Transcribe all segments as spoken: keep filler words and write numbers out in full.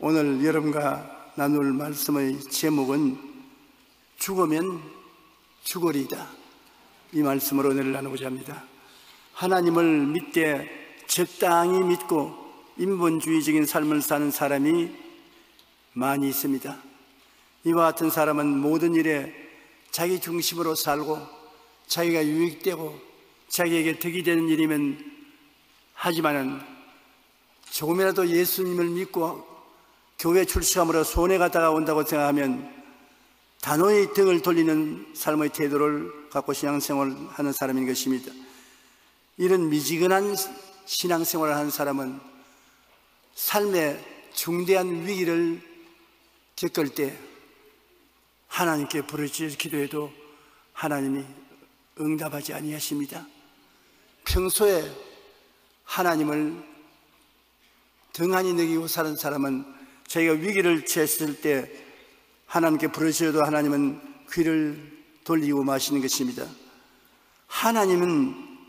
오늘 여러분과 나눌 말씀의 제목은 죽으면 죽으리이다. 이 말씀으로 은혜를 나누고자 합니다. 하나님을 믿되 적당히 믿고 인본주의적인 삶을 사는 사람이 많이 있습니다. 이와 같은 사람은 모든 일에 자기 중심으로 살고 자기가 유익되고 자기에게 득이 되는 일이면 하지만은 조금이라도 예수님을 믿고 교회 출석함으로 손해가 다가온다고 생각하면 단호히 등을 돌리는 삶의 태도를 갖고 신앙생활을 하는 사람인 것입니다. 이런 미지근한 신앙생활을 하는 사람은 삶의 중대한 위기를 겪을 때 하나님께 부르짖어 기도해도 하나님이 응답하지 아니하십니다. 평소에 하나님을 등한히 여기고 사는 사람은 자기가 위기를 처했을 때 하나님께 부르짖어도 하나님은 귀를 돌리고 마시는 것입니다. 하나님은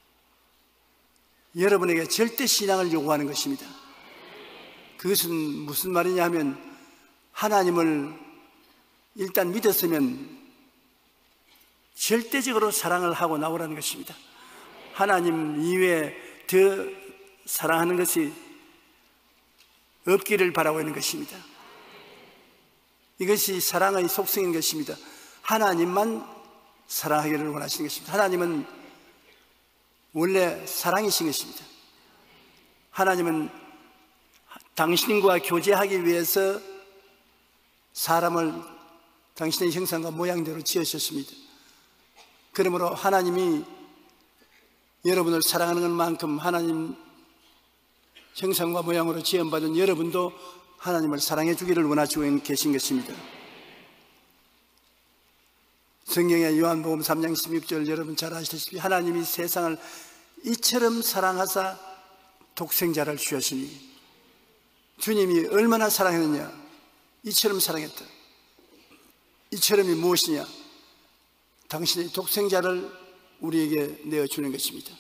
여러분에게 절대 신앙을 요구하는 것입니다. 그것은 무슨 말이냐 하면 하나님을 일단 믿었으면 절대적으로 사랑을 하고 나오라는 것입니다. 하나님 이외에 더 사랑하는 것이 없기를 바라고 있는 것입니다. 이것이 사랑의 속성인 것입니다. 하나님만 사랑하기를 원하시는 것입니다. 하나님은 원래 사랑이신 것입니다. 하나님은 당신과 교제하기 위해서 사람을 당신의 형상과 모양대로 지으셨습니다. 그러므로 하나님이 여러분을 사랑하는 것만큼 하나님 형상과 모양으로 지음받은 여러분도 하나님을 사랑해 주기를 원하시고 계신 것입니다. 성경의 요한복음 삼 장 십육 절 여러분 잘 아시다시피 하나님이 세상을 이처럼 사랑하사 독생자를 주셨으니, 주님이 얼마나 사랑했느냐? 이처럼 사랑했다. 이처럼이 무엇이냐? 당신의 독생자를 우리에게 내어주는 것입니다.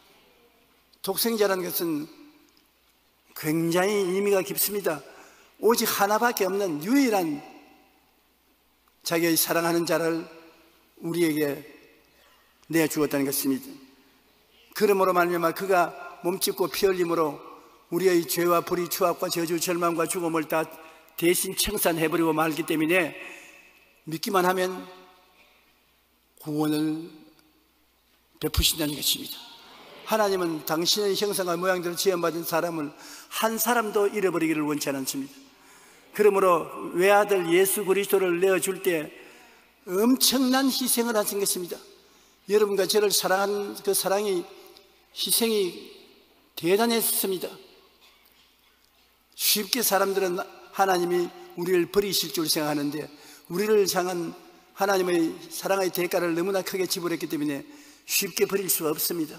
독생자라는 것은 굉장히 의미가 깊습니다. 오직 하나밖에 없는 유일한 자기의 사랑하는 자를 우리에게 내주었다는 것입니다. 그러므로 말미암아 그가 몸짓고 피 흘림으로 우리의 죄와 불의, 추악과 저주, 절망과 죽음을 다 대신 청산해버리고 말기 때문에 믿기만 하면 구원을 베푸신다는 것입니다. 하나님은 당신의 형상과 모양대로 지음받은 사람을 한 사람도 잃어버리기를 원치 않습니다. 그러므로 외아들 예수 그리스도를 내어줄 때 엄청난 희생을 하신 것입니다. 여러분과 저를 사랑한 그 사랑이, 희생이 대단했습니다. 쉽게 사람들은 하나님이 우리를 버리실 줄 생각하는데 우리를 향한 하나님의 사랑의 대가를 너무나 크게 지불했기 때문에 쉽게 버릴 수가 없습니다.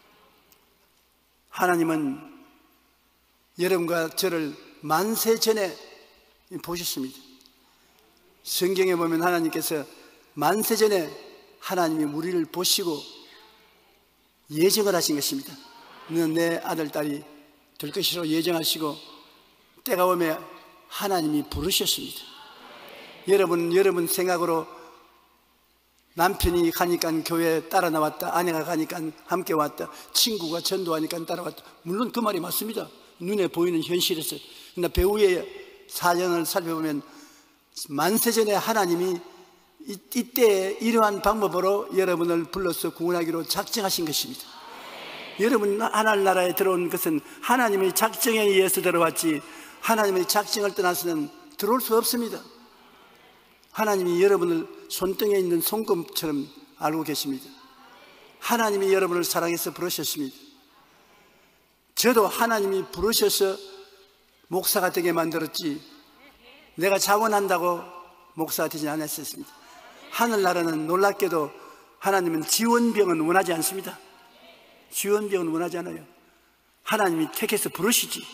하나님은 여러분과 저를 만세 전에 보셨습니다. 성경에 보면 하나님께서 만세 전에 하나님이 우리를 보시고 예정을 하신 것입니다. 너는 내 아들, 딸이 될 것이로 예정하시고 때가 오면 하나님이 부르셨습니다. 여러분, 여러분 생각으로 남편이 가니까 교회에 따라 나왔다, 아내가 가니까 함께 왔다, 친구가 전도하니까 따라왔다. 물론 그 말이 맞습니다. 눈에 보이는 현실에서. 그러나 배우의 사연을 살펴보면 만세전에 하나님이 이, 이때에 이러한 방법으로 여러분을 불러서 구원하기로 작정하신 것입니다. 여러분 하늘나라에 들어온 것은 하나님의 작정에 의해서 들어왔지 하나님의 작정을 떠나서는 들어올 수 없습니다. 하나님이 여러분을 손등에 있는 손금처럼 알고 계십니다. 하나님이 여러분을 사랑해서 부르셨습니다. 저도 하나님이 부르셔서 목사가 되게 만들었지 내가 자원한다고 목사가 되지 않았습니다. 하늘나라는 놀랍게도 하나님은 지원병은 원하지 않습니다. 지원병은 원하지 않아요. 하나님이 택해서 부르시지.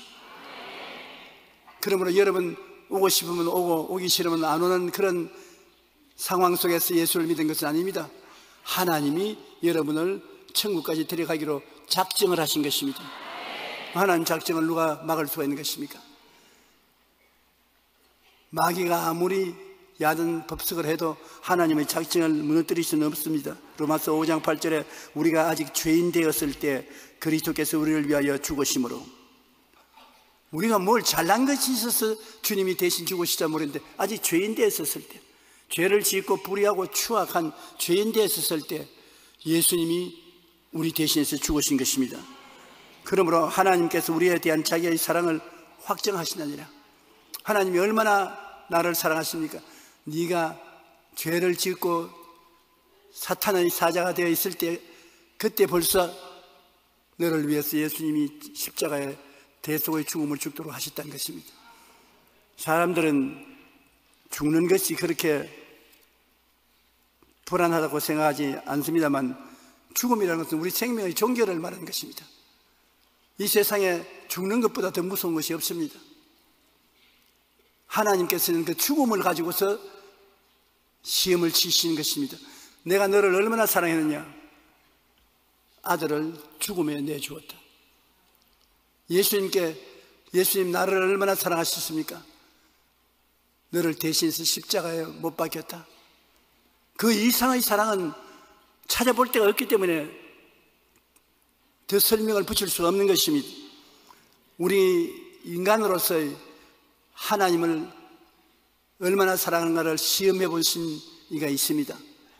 그러므로 여러분 오고 싶으면 오고 오기 싫으면 안 오는 그런 상황 속에서 예수를 믿은 것은 아닙니다. 하나님이 여러분을 천국까지 데려가기로 작정을 하신 것입니다. 하나님 작정을 누가 막을 수가 있는 것입니까? 마귀가 아무리 야단 법석을 해도 하나님의 작정을 무너뜨릴 수는 없습니다. 로마서 오 장 팔 절에 우리가 아직 죄인 되었을 때 그리스도께서 우리를 위하여 죽으심으로, 우리가 뭘 잘난 것이 있어서 주님이 대신 죽으시자 모르는데 아직 죄인 되었을 때, 죄를 짓고 불의하고 추악한 죄인 되었을 때 예수님이 우리 대신해서 죽으신 것입니다. 그러므로 하나님께서 우리에 대한 자기의 사랑을 확정하시느니라. 하나님이 얼마나 나를 사랑하십니까? 네가 죄를 짓고 사탄의 사자가 되어 있을 때, 그때 벌써 너를 위해서 예수님이 십자가에 대속의 죽음을 죽도록 하셨다는 것입니다. 사람들은 죽는 것이 그렇게 불안하다고 생각하지 않습니다만, 죽음이라는 것은 우리 생명의 종결을 말하는 것입니다. 이 세상에 죽는 것보다 더 무서운 것이 없습니다. 하나님께서는 그 죽음을 가지고서 시험을 치시는 것입니다. 내가 너를 얼마나 사랑했느냐? 아들을 죽음에 내주었다. 예수님께, 예수님 나를 얼마나 사랑하셨습니까? 너를 대신해서 십자가에 못 박혔다. 그 이상의 사랑은 찾아볼 데가 없기 때문에 더 설명을 붙일 수 없는 것입니다. 우리 인간으로서의 하나님을 얼마나 사랑하는가를 시험해 보신 이가 있습니다.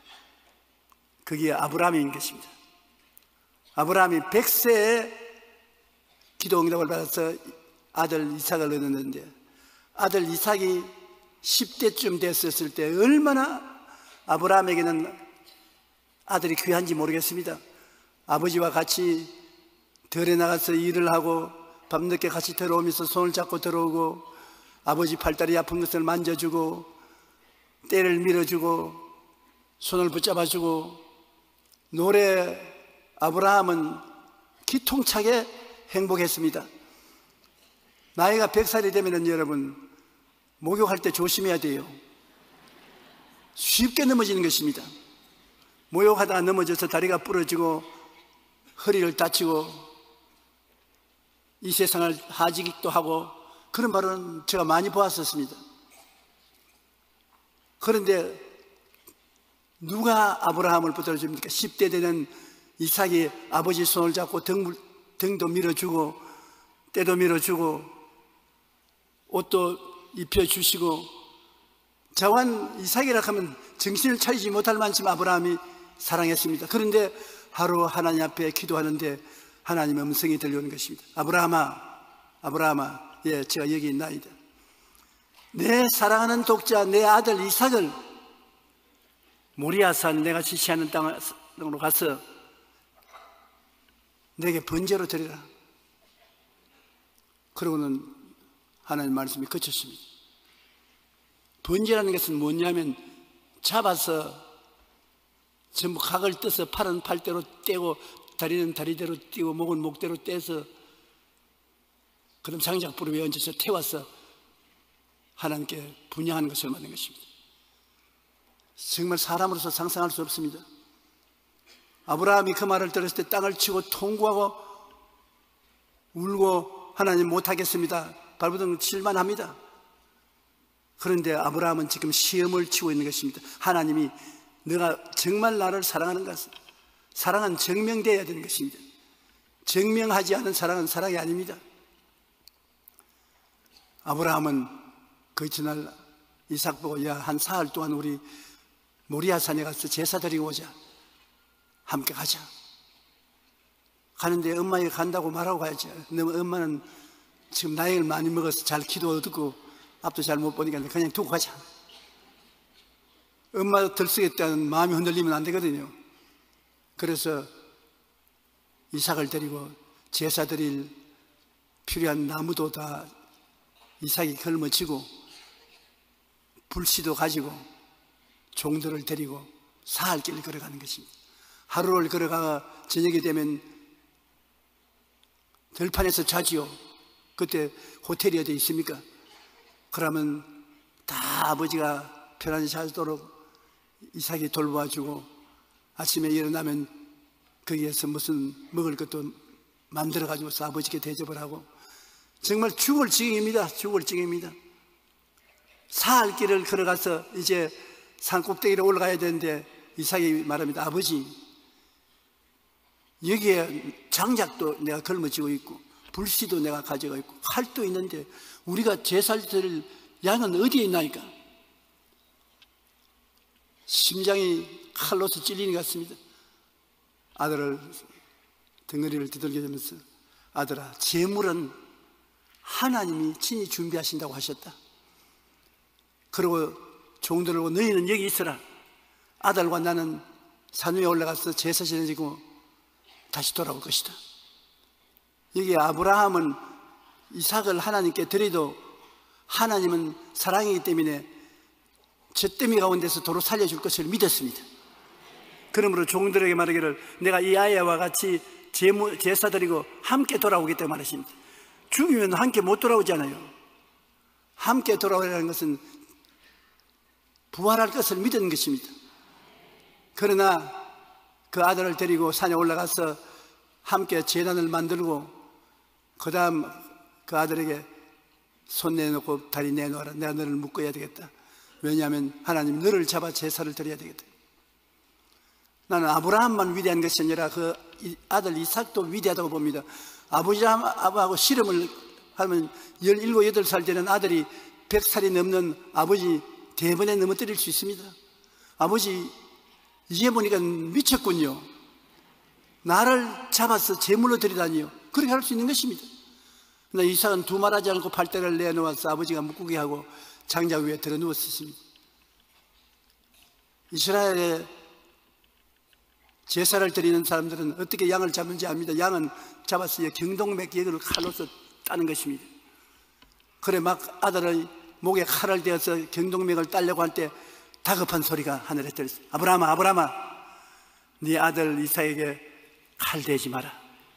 그게 아브라함인 것입니다. 아브라함이 백 세에 기도 응답을 받아서 아들 이삭을 얻었는데, 아들 이삭이 십 대쯤 됐었을 때 얼마나 아브라함에게는 아들이 귀한지 모르겠습니다. 아버지와 같이 들에 나가서 일을 하고 밤늦게 같이 들어오면서 손을 잡고 들어오고, 아버지 팔다리 아픈 것을 만져주고 때를 밀어주고 손을 붙잡아주고, 노래 아브라함은 기통차게 행복했습니다. 나이가 백 살이 되면 여러분 목욕할 때 조심해야 돼요. 쉽게 넘어지는 것입니다. 목욕하다가 넘어져서 다리가 부러지고 허리를 다치고 이 세상을 하직도 하고 그런 말은 제가 많이 보았었습니다. 그런데 누가 아브라함을 붙들어줍니까? 십 대 되는 이삭이 아버지 손을 잡고 등, 등도 밀어주고 때도 밀어주고 옷도 입혀주시고, 자완 이삭이라 하면 정신을 차리지 못할 만큼 아브라함이 사랑했습니다. 그런데 하루 하나님 앞에 기도하는데 하나님의 음성이 들려오는 것입니다. 아브라함아, 아브라함아, 예, 제가 여기 있나이다. 내 사랑하는 독자 내 아들 이삭을 모리아산 내가 지시하는 땅으로 가서 내게 번제로 드리라. 그러고는 하나님 말씀이 그쳤습니다. 번제라는 것은 뭐냐면 잡아서 전부 각을 떠서 팔은 팔대로 떼고 다리는 다리대로 떼고 목은 목대로 떼서 그럼 장작불에 얹어서 태워서 하나님께 분양하는 것을 말하는 것입니다. 정말 사람으로서 상상할 수 없습니다. 아브라함이 그 말을 들었을 때 땅을 치고 통곡하고 울고 하나님 못하겠습니다, 발버둥 칠만 합니다. 그런데 아브라함은 지금 시험을 치고 있는 것입니다. 하나님이 너가 정말 나를 사랑하는가? 사랑은 증명되어야 되는 것입니다. 증명하지 않은 사랑은 사랑이 아닙니다. 아브라함은 그 이튿날 이삭 보고, 야, 한 사흘 동안 우리 모리아산에 가서 제사 드리고 오자. 함께 가자. 가는데 엄마에게 간다고 말하고 가야지. 근데 엄마는 지금 나이를 많이 먹어서 잘 기도 듣고 앞도 잘 못 보니까 그냥 두고 가자. 엄마 들썩였다는 마음이 흔들리면 안 되거든요. 그래서 이삭을 데리고 제사 드릴 필요한 나무도 다 이삭이 걸머지고 불씨도 가지고 종들을 데리고 사흘길을 걸어가는 것입니다. 하루를 걸어가 저녁이 되면 들판에서 자지요. 그때 호텔이 어디 있습니까? 그러면 다 아버지가 편안히 자도록 이삭이 돌봐주고, 아침에 일어나면 거기에서 무슨 먹을 것도 만들어가지고서 아버지께 대접을 하고, 정말 죽을 지경입니다. 죽을 지경입니다. 사할 길을 걸어가서 이제 산 꼭대기로 올라가야 되는데 이삭이 말합니다. 아버지, 여기에 장작도 내가 걸머쥐고 있고 불씨도 내가 가져가 있고 칼도 있는데 우리가 제사를 드릴 양은 어디에 있나이까? 심장이 칼로서 찔리는 것 같습니다. 아들을 덩어리를 두들겨 주면서 아들아, 제물은 하나님이 친히 준비하신다고 하셨다. 그리고 종들을 보고 너희는 여기 있어라. 아들과 나는 산 위에 올라가서 제사 지내지고 다시 돌아올 것이다. 여기 아브라함은 이삭을 하나님께 드려도 하나님은 사랑이기 때문에 젖더미 가운데서 도로 살려줄 것을 믿었습니다. 그러므로 종들에게 말하기를 내가 이 아이와 같이 제무, 제사 드리고 함께 돌아오겠다고 말하십니다. 죽으면 함께 못 돌아오잖아요. 함께 돌아오라는 것은 부활할 것을 믿은 것입니다. 그러나 그 아들을 데리고 산에 올라가서 함께 제단을 만들고 그 다음 그 아들에게 손 내놓고 다리 내놓아라. 내가 너를 묶어야 되겠다. 왜냐하면 하나님 너를 잡아 제사를 드려야 되겠다. 나는 아브라함만 위대한 것이 아니라 그 아들 이삭도 위대하다고 봅니다. 아버지하고 씨름을 하면 열일곱, 여덟 살 되는 아들이 백 살이 넘는 아버지 대번에 넘어뜨릴 수 있습니다. 아버지 이제 보니까 미쳤군요. 나를 잡아서 제물로 드리다니요. 그렇게 할 수 있는 것입니다. 그러나 이삭은 두말하지 않고 팔대를 내놓아서 아버지가 묶게 하고 장작 위에 들어 누웠습니다. 이스라엘의 제사를 드리는 사람들은 어떻게 양을 잡는지 압니다. 양은 잡아서 경동맥 여기를 칼로서 따는 것입니다. 그래 막 아들의 목에 칼을 대어서 경동맥을 따려고 할 때 다급한 소리가 하늘에 들렸어요. 아브라함아, 아브라함아, 네 아들 이삭에게 칼 대지 마라.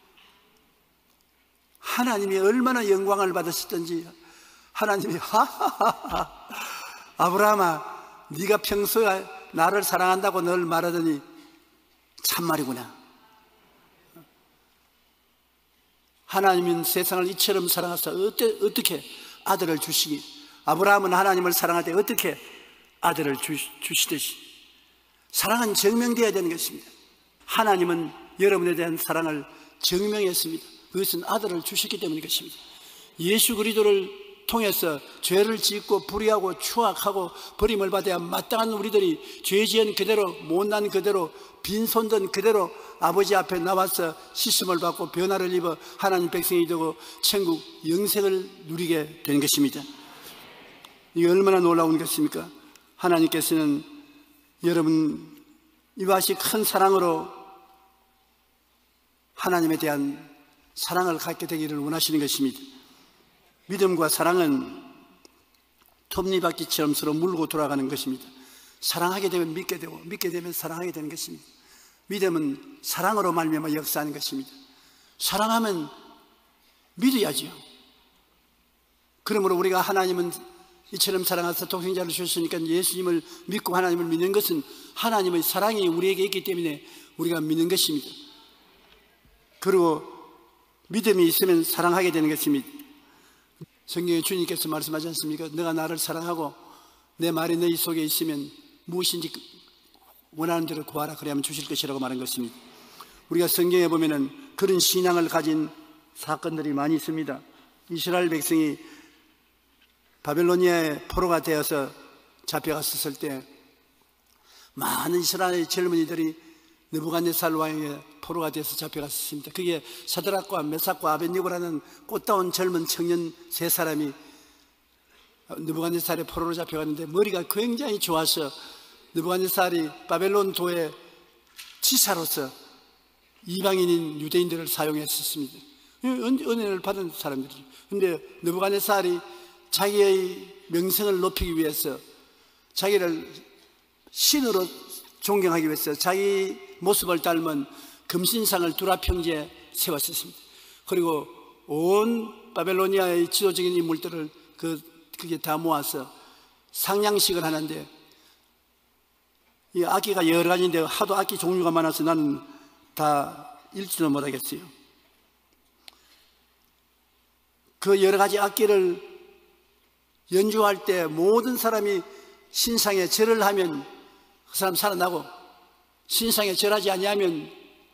하나님이 얼마나 영광을 받으셨던지 하나님이 하하하하, 아브라함아, 네가 평소에 나를 사랑한다고 늘 말하더니 참말이구나. 하나님은 세상을 이처럼 사랑하사 어때, 어떻게 아들을 주시기, 아브라함은 하나님을 사랑할 때 어떻게 아들을 주, 주시듯이 사랑은 증명되어야 되는 것입니다. 하나님은 여러분에 대한 사랑을 증명했습니다. 그것은 아들을 주셨기 때문인 것입니다. 예수 그리스도를 통해서 죄를 짓고 불의하고 추악하고 버림을 받아야 마땅한 우리들이 죄 지은 그대로 못난 그대로 빈손든 그대로 아버지 앞에 나와서 씻음을 받고 변화를 입어 하나님 백성이 되고 천국 영생을 누리게 되는 것입니다. 이게 얼마나 놀라운 것입니까? 하나님께서는 여러분 이와 같이 큰 사랑으로 하나님에 대한 사랑을 갖게 되기를 원하시는 것입니다. 믿음과 사랑은 톱니바퀴처럼 서로 물고 돌아가는 것입니다. 사랑하게 되면 믿게 되고 믿게 되면 사랑하게 되는 것입니다. 믿음은 사랑으로 말미암아 역사하는 것입니다. 사랑하면 믿어야지요. 그러므로 우리가 하나님은 이처럼 사랑하사 독생자를 주셨으니까 예수님을 믿고 하나님을 믿는 것은 하나님의 사랑이 우리에게 있기 때문에 우리가 믿는 것입니다. 그리고 믿음이 있으면 사랑하게 되는 것입니다. 성경에 주님께서 말씀하지 않습니까? 너가 나를 사랑하고 내 말이 너희 속에 있으면 무엇인지 원하는 대로 구하라, 그래야만 주실 것이라고 말한 것입니다. 우리가 성경에 보면은 그런 신앙을 가진 사건들이 많이 있습니다. 이스라엘 백성이 바벨로니아의 포로가 되어서 잡혀갔었을 때 많은 이스라엘 젊은이들이 느부갓네살 왕에게 포로가 되어서 잡혀갔습니다. 그게 사드락과 메삭과 아벳니고라는 꽃다운 젊은 청년 세 사람이 느부갓네살의 포로로 잡혀갔는데 머리가 굉장히 좋아서 느부갓네살이 바벨론 도의 지사로서 이방인인 유대인들을 사용했었습니다. 은혜를 받은 사람들이죠. 그런데 느부갓네살이 자기의 명성을 높이기 위해서 자기를 신으로 존경하기 위해서 자기 모습을 닮은 금신상을 두라 평지에 세웠었습니다. 그리고 온 바벨로니아의 지도적인 인물들을 그, 그게 다 모아서 상냥식을 하는데 이 악기가 여러 가지인데 하도 악기 종류가 많아서 나는 다 읽지도 못하겠어요. 그 여러 가지 악기를 연주할 때 모든 사람이 신상에 절을 하면 그 사람 살아나고, 신상에 절하지 아니하면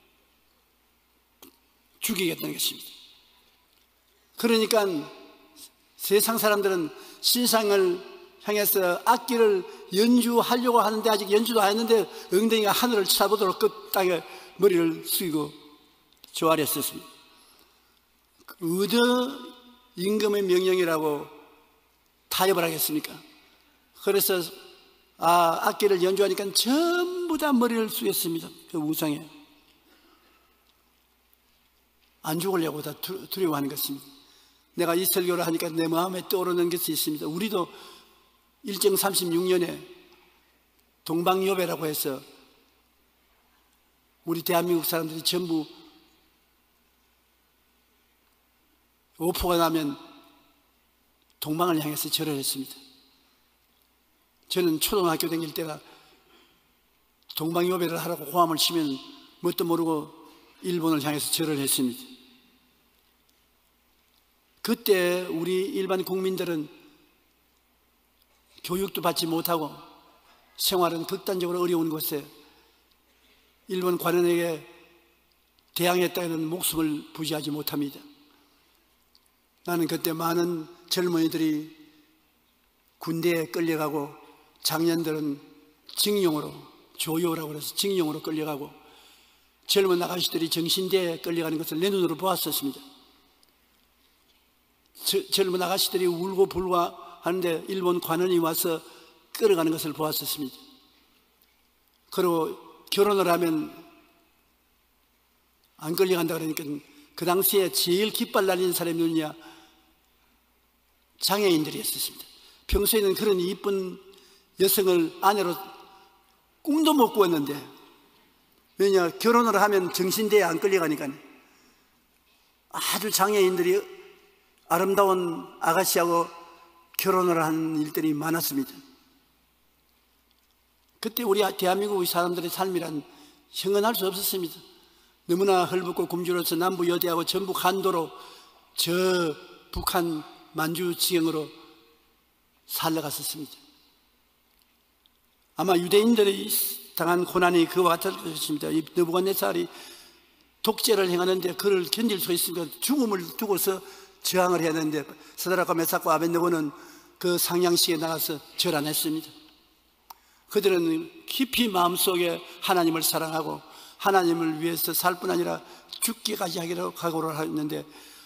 죽이겠다는 것입니다. 그러니까 세상 사람들은 신상을 향해서 악기를 연주하려고 하는데 아직 연주도 안 했는데 엉덩이가 하늘을 쳐다보도록 그 땅에 머리를 숙이고 조아려 썼습니다. 어느 임금의 명령이라고 타협을 하겠습니까? 그래서 아, 악기를 연주하니까 전부 다 머리를 숙였습니다. 그 우상에. 안 죽으려고 다 두려워하는 것입니다. 내가 이 설교를 하니까 내 마음에 떠오르는 것이 있습니다. 우리도 일정 삼십육 년에 동방요배라고 해서 우리 대한민국 사람들이 전부 오포가 나면 동방을 향해서 절을 했습니다. 저는 초등학교 다닐 때가 동방요배를 하라고 호함을 치면 뭣도 모르고 일본을 향해서 절을 했습니다. 그때 우리 일반 국민들은 교육도 받지 못하고 생활은 극단적으로 어려운 곳에 일본 관원에게 대항했다는 목숨을 부지하지 못합니다. 나는 그때 많은 젊은이들이 군대에 끌려가고 장년들은 징용으로, 조요라고 해서 징용으로 끌려가고 젊은 아가씨들이 정신대에 끌려가는 것을 내 눈으로 보았었습니다. 저, 젊은 아가씨들이 울고 불고 하는데 일본 관원이 와서 끌어가는 것을 보았었습니다. 그리고 결혼을 하면 안 끌려간다 그러니까 그 당시에 제일 깃발 날리는 사람이 누구냐? 장애인들이었습니다. 평소에는 그런 이쁜 여성을 아내로 꿈도 못 꾸었는데, 왜냐? 결혼을 하면 정신대에 안 끌려가니까 아주 장애인들이 아름다운 아가씨하고 결혼을 한 일들이 많았습니다. 그때 우리 대한민국 사람들의 삶이란 형언할 수 없었습니다. 너무나 헐벗고 굶주려서 남부 여대하고 전북 한도로 저 북한 만주 지경으로 살아갔었습니다. 아마 유대인들이 당한 고난이 그와 같을 것입니다. 이 느부갓네살이 독재를 행하는데 그를 견딜 수 있으니까 죽음을 두고서 저항을 해야 되는데 사드락과 메삭과 아벳느고는 그 상냥식에 나가서 절 안 했습니다. 그들은 깊이 마음속에 하나님을 사랑하고 하나님을 위해서 살 뿐 아니라 죽기까지 하기로 각오를 했는데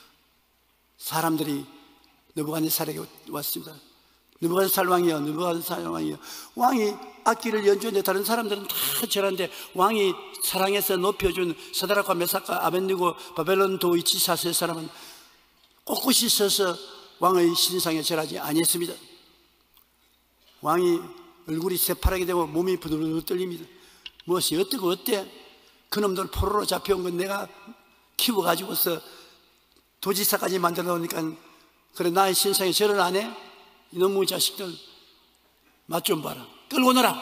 사람들이 느부갓네살에게 왔습니다. 느부갓네살 왕이여, 느부갓네살 왕이여. 왕이 악기를 연주했는데 다른 사람들은 다 절하는데 왕이 사랑해서 높여준 사드락과 메삭과 아벳느고 바벨론 도이치사 세 사람은 꼿꼿이 서서 왕의 신상에 절하지 아니했습니다. 왕이 얼굴이 새파랗게 되고 몸이 부들부들 떨립니다. 무엇이 어떻고 어때? 그놈들 포로로 잡혀온 건 내가 키워가지고서 도지사까지 만들어 놓으니까 그래 나의 신상에 절을 안 해? 이놈의 자식들 맛 좀 봐라. 끌고 놀아.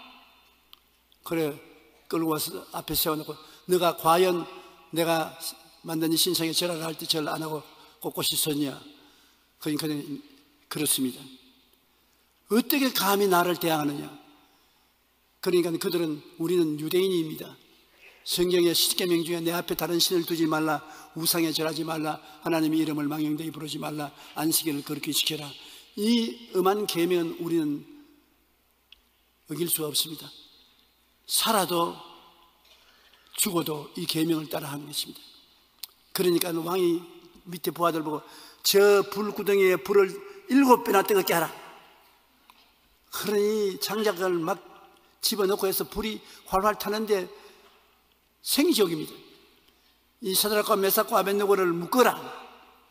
그래 끌고 와서 앞에 세워놓고 너가 과연 내가 만든 이 신상에 절을 할 때 절 안 하고 꼿꼿이 섰냐? 그러니까 그렇습니다. 어떻게 감히 나를 대항하느냐? 그러니까 그들은 우리는 유대인입니다. 성경의 십계명 중에 내 앞에 다른 신을 두지 말라, 우상에 절하지 말라, 하나님의 이름을 망령되이 부르지 말라, 안식일을 거룩히 지켜라. 이 엄한 계명은 우리는 어길 수가 없습니다. 살아도 죽어도 이 계명을 따라하는 것입니다. 그러니까 왕이 밑에 부하들 보고 저 불구덩이에 불을 일곱 배나 뜨겁게 하라. 그러니 장작을 막 집어넣고 해서 불이 활활 타는데 생지옥입니다. 이 사드락과 메삭과 아벳느고를 묶어라.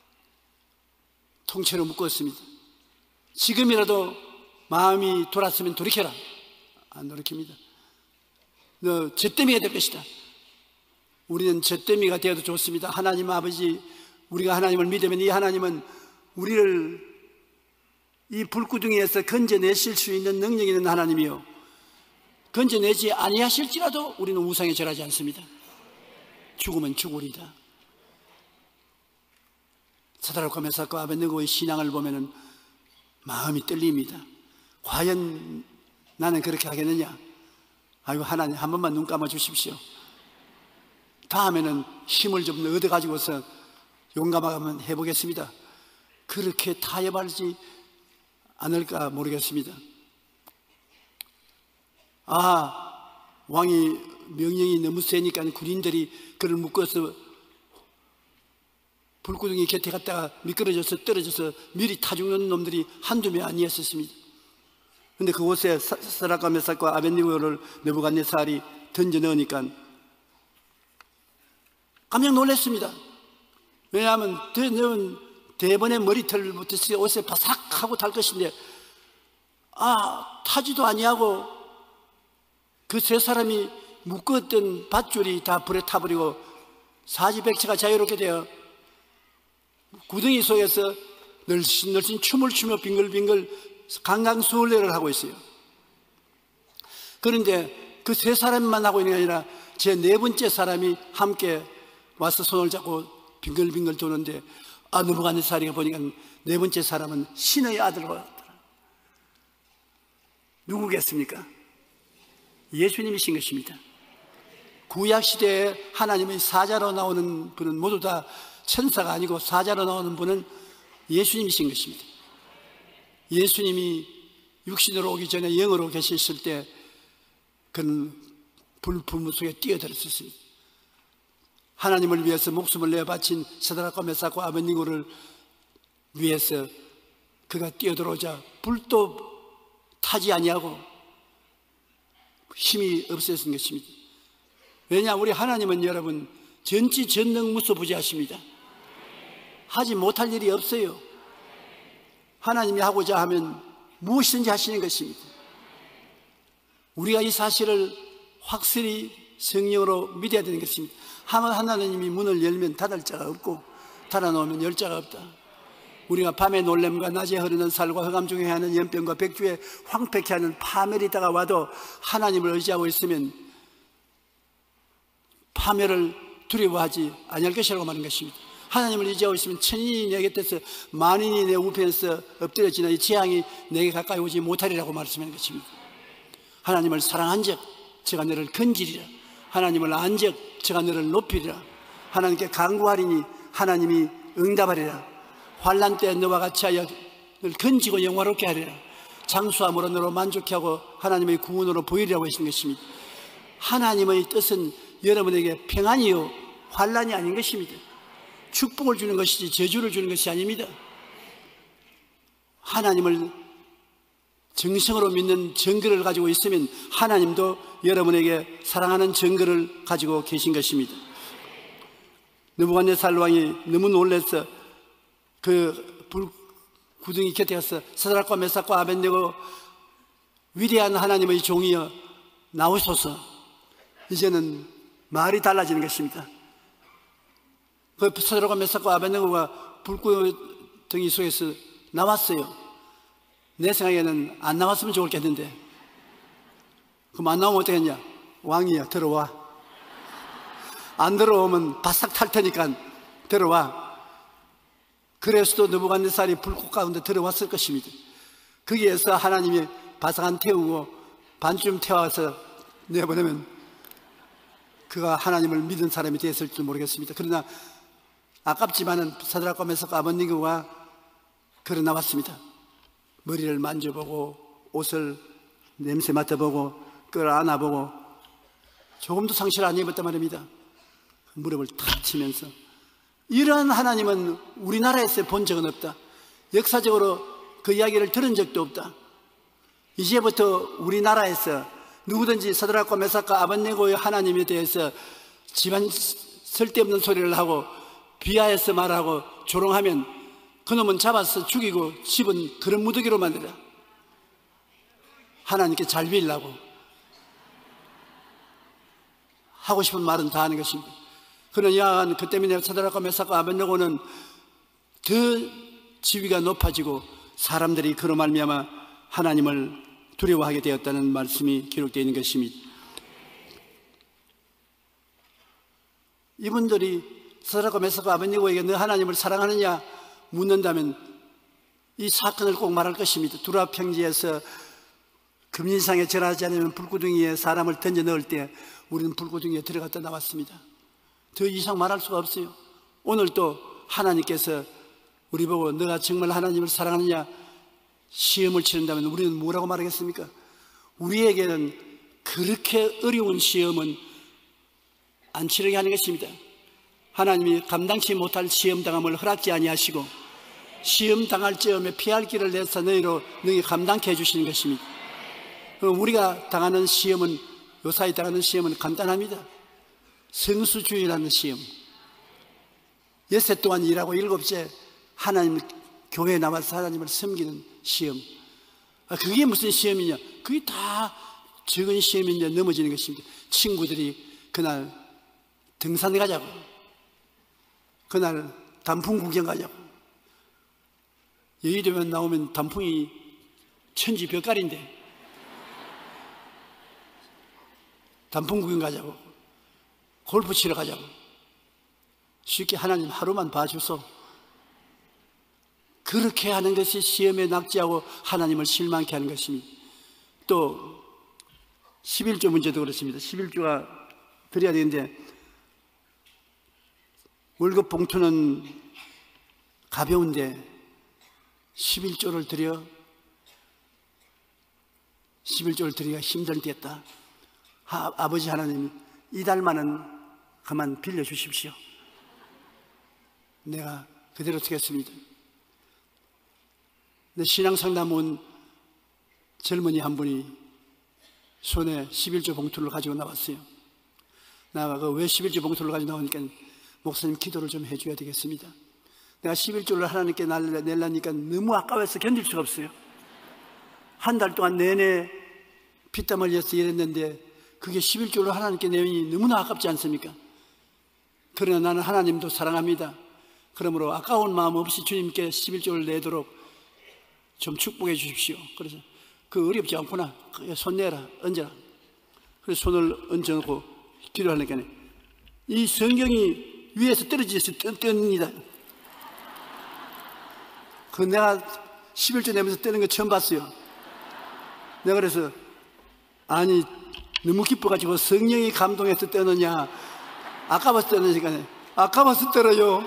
통째로 묶었습니다. 지금이라도 마음이 돌았으면 돌이켜라. 안 돌이킵니다. 너 젖더미가 될 것이다. 우리는 젖더미가 되어도 좋습니다. 하나님 아버지, 우리가 하나님을 믿으면 이 하나님은 우리를 이 불구덩이에서 건져내실 수 있는 능력이 있는 하나님이요, 건져내지 아니하실지라도 우리는 우상에 절하지 않습니다. 죽으면 죽으리다. 사드락과 메삭과 아벳느고의 신앙을 보면은 마음이 떨립니다. 과연 나는 그렇게 하겠느냐? 아이고, 하나님 한 번만 눈 감아 주십시오. 다음에는 힘을 좀 얻어가지고서 용감하게 한번 해보겠습니다. 그렇게 타협하지 않을까 모르겠습니다. 아, 왕이 명령이 너무 세니까 군인들이 그를 묶어서 불구덩이 곁에 갔다가 미끄러져서 떨어져서 미리 타 죽는 놈들이 한두 명 아니었습니다. 근데 그곳에 사드락과 메삭과 아벳네고를 느부갓네살이 던져 넣으니까 깜짝 놀랐습니다. 왜냐하면 더 넣은 대번의 머리털부터 옷에 바삭하고 달 것인데, 아, 타지도 아니하고 그 세 사람이 묶었던 밧줄이 다 불에 타버리고 사지백체가 자유롭게 되어 구덩이 속에서 널씬널씬 춤을 추며 빙글빙글 강강수월래를 하고 있어요. 그런데 그 세 사람만 하고 있는 게 아니라 제 네 번째 사람이 함께 와서 손을 잡고 빙글빙글 도는데, 아, 느부갓네살이가 보니까 네 번째 사람은 신의 아들과 누구겠습니까? 예수님이신 것입니다. 구약시대에 하나님의 사자로 나오는 분은 모두 다 천사가 아니고 사자로 나오는 분은 예수님이신 것입니다. 예수님이 육신으로 오기 전에 영으로 계셨을 때 그는 불불문 속에 뛰어들었습니다. 하나님을 위해서 목숨을 내어 바친 사드락과 메삭과 아벳네고를 위해서 그가 뛰어들어오자 불도 타지 아니하고 힘이 없었던 것입니다. 왜냐, 우리 하나님은 여러분 전지전능무소부지하십니다. 하지 못할 일이 없어요. 하나님이 하고자 하면 무엇이든지 하시는 것입니다. 우리가 이 사실을 확실히 성령으로 믿어야 되는 것입니다. 하나님이 문을 열면 닫을 자가 없고 닫아놓으면 열 자가 없다. 우리가 밤의 놀램과 낮에 흐르는 살과 흑암 중에 하는 연병과 백주에 황폐케 하는 파멸이 다가와도 하나님을 의지하고 있으면 파멸을 두려워하지 아니할 것이라고 말하는 것입니다. 하나님을 의지하고 있으면 천인이 내 곁에서 만인이 내 우편에서 엎드려지나 이 재앙이 내게 가까이 오지 못하리라고 말씀하는 것입니다. 하나님을 사랑한 적 제가 너를 건지리라. 하나님을 안 적 제가 너를 높이리라. 하나님께 간구하리니 하나님이 응답하리라. 환난 때 너와 같이 하여 너를 건지고 영화롭게 하리라. 장수함으로 너로 만족해 하고 하나님의 구원으로 보이리라고 하신 것입니다. 하나님의 뜻은 여러분에게 평안이요 환난이 아닌 것입니다. 축복을 주는 것이지 저주를 주는 것이 아닙니다. 하나님을 정성으로 믿는 증거를 가지고 있으면 하나님도 여러분에게 사랑하는 증거를 가지고 계신 것입니다. 느부갓네살 왕이 너무 놀라서 그 불구덩이 곁에 가서 사드락과 메삭과 아벳네고 위대한 하나님의 종이여 나오소서. 이제는 말이 달라지는 것입니다. 그 사드락과 메삭과 아벳네고가 불구덩이 속에서 나왔어요. 내 생각에는 안 나왔으면 좋겠는데, 그럼 안 나오면 어떻겠냐? 왕이야, 들어와. 안 들어오면 바싹 탈 테니까 들어와. 그래서도 느부갓네살이 불꽃 가운데 들어왔을 것입니다. 거기에서 하나님이 바싹한 태우고 반쯤 태워서 내보내면 그가 하나님을 믿은 사람이 되었을지 모르겠습니다. 그러나 아깝지만은 사드락과 메삭과 아벳네고가 걸어 나왔습니다. 머리를 만져보고 옷을 냄새 맡아보고 끌어안아보고 조금도 상처를 안 입었단 말입니다. 무릎을 탁 치면서, 이러한 하나님은 우리나라에서 본 적은 없다. 역사적으로 그 이야기를 들은 적도 없다. 이제부터 우리나라에서 누구든지 사드락과 메삭과 아벳네고의 하나님에 대해서 집안 쓸데없는 소리를 하고 비하해서 말하고 조롱하면 그놈은 잡아서 죽이고 집은 그런 무더기로 만들어 하나님께 잘 빌라고 하고 싶은 말은 다 하는 것입니다. 그러나 그 때문에 사드락과 메삭과 아벳네고는 더 지위가 높아지고 사람들이 그로 말미암아 하나님을 두려워하게 되었다는 말씀이 기록되어 있는 것입니다. 이분들이 사드락과 메삭과 아벳네고에게 너 하나님을 사랑하느냐 묻는다면 이 사건을 꼭 말할 것입니다. 두라 평지에서 금인상에 절하지 않으면 불구덩이에 사람을 던져 넣을 때 우리는 불구덩이에 들어갔다 나왔습니다. 더 이상 말할 수가 없어요. 오늘 또 하나님께서 우리 보고 너가 정말 하나님을 사랑하느냐 시험을 치른다면 우리는 뭐라고 말하겠습니까? 우리에게는 그렇게 어려운 시험은 안 치르게 하는 것입니다. 하나님이 감당치 못할 시험 당함을 허락지 아니하시고 시험 당할 즈음에 피할 길을 내서 너희로 너희 감당케 해주시는 것입니다. 우리가 당하는 시험은 요사이 당하는 시험은 간단합니다. 성수주의라는 시험. 엿새 동안 일하고 일곱째 하나님 교회에 나와서 하나님을 섬기는 시험. 아, 그게 무슨 시험이냐? 그게 다 적은 시험인데 넘어지는 것입니다. 친구들이 그날 등산 가자고, 그날 단풍 구경 가자고. 여의도면 나오면 단풍이 천지 벽갈인데 단풍 구경 가자고, 골프 치러 가자고. 쉽게 하나님 하루만 봐주소. 그렇게 하는 것이 시험에 낙지하고 하나님을 실망케 하는 것입니다. 또 십일조 문제도 그렇습니다. 십일조가 드려야 되는데 월급 봉투는 가벼운데 십일조를 드려 십일조를 드리기가 힘들겠다. 하, 아버지 하나님 이달만은 그만 빌려주십시오. 내가 그대로 드리겠습니다. 근데 신앙상담 온 젊은이 한 분이 손에 십일조 봉투를 가지고 나왔어요. 나가 왜 십일조 봉투를 가지고 나오니까 목사님 기도를 좀 해줘야 되겠습니다. 내가 십일조를 하나님께 내려니까 너무 아까워서 견딜 수가 없어요. 한 달 동안 내내 피땀 흘려서 일했는데 그게 십일조를 하나님께 내니 너무나 아깝지 않습니까? 그러나 나는 하나님도 사랑합니다. 그러므로 아까운 마음 없이 주님께 십일조를 내도록 좀 축복해 주십시오. 그래서 그 어렵지 않구나. 손 내라, 얹어라. 그래서 손을 얹어놓고 기도하니까 이 성경이 위에서 떨어져서 뜬다. 그 내가 십일조 내면서 뜨는 거 처음 봤어요. 내가 그래서 아니 너무 기뻐가지고 성령이 감동해서 뜨느냐 아까워서 뜨느냐 아까워서 떨어요.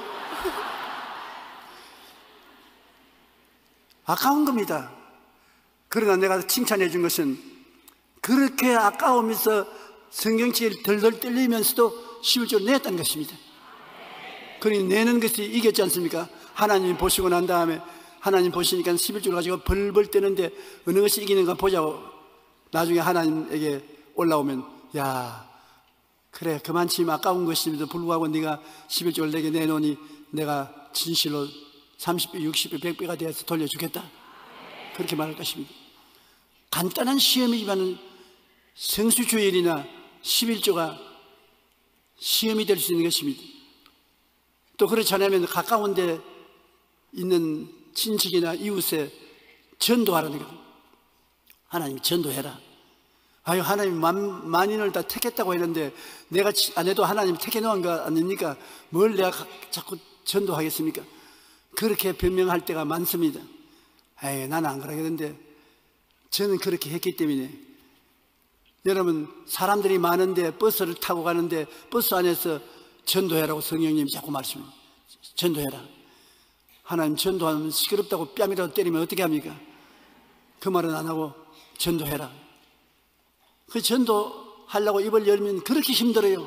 아까운 겁니다. 그러나 내가 칭찬해 준 것은 그렇게 아까우면서 성경책을 덜덜 떨리면서도 십일조를 냈다는 것입니다. 그러니 내는 것이 이겼지 않습니까? 하나님 보시고 난 다음에 하나님 보시니까 십일조를 가지고 벌벌 뜨는데 어느 것이 이기는가 보자고 나중에 하나님에게 올라오면 야 그래 그만치 아까운 것임에도 불구하고 네가 십일조를 내게 내놓으니 내가 진실로 삼십 배, 육십 배, 백 배가 되어서 돌려주겠다. 그렇게 말할 것입니다. 간단한 시험이지만 성수주일이나 십일조가 시험이 될 수 있는 것입니다. 또 그렇지 않으면 가까운 데 있는 친척이나 이웃에 전도하라는 것. 하나님 전도해라. 아유 하나님 만, 만인을 다 택했다고 했는데 내가 안 해도 하나님 택해놓은 거 아닙니까? 뭘 내가 자꾸 전도하겠습니까? 그렇게 변명할 때가 많습니다. 에이 나는 안 그러겠는데 저는 그렇게 했기 때문에. 여러분 사람들이 많은데 버스를 타고 가는데 버스 안에서 전도해라고 성령님이 자꾸 말씀해요. 전도해라. 하나님 전도하면 시끄럽다고 뺨이라도 때리면 어떻게 합니까? 그 말은 안 하고 전도해라. 그 전도하려고 입을 열면 그렇게 힘들어요.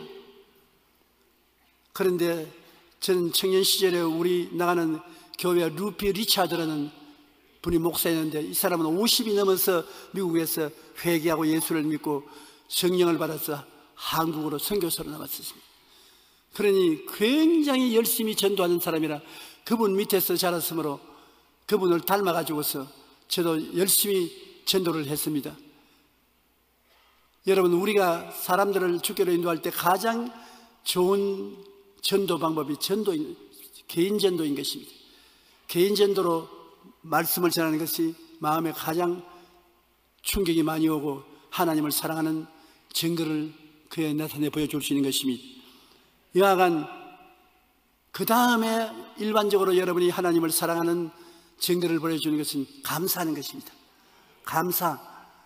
그런데 저는 청년 시절에 우리 나가는 교회 루피 리차드라는 분이 목사였는데 이 사람은 오십이 넘어서 미국에서 회개하고 예수를 믿고 성령을 받아서 한국으로 선교사로 나왔습니다. 그러니 굉장히 열심히 전도하는 사람이라 그분 밑에서 자랐으므로 그분을 닮아가지고서 저도 열심히 전도를 했습니다. 여러분 우리가 사람들을 주께로 인도할 때 가장 좋은 전도 방법이 전도, 개인 전도인 것입니다. 개인 전도로 말씀을 전하는 것이 마음에 가장 충격이 많이 오고 하나님을 사랑하는 증거를 그에 나타내 보여줄 수 있는 것입니다. 여하간 그 다음에 일반적으로 여러분이 하나님을 사랑하는 증거를 보여주는 것은 감사하는 것입니다. 감사.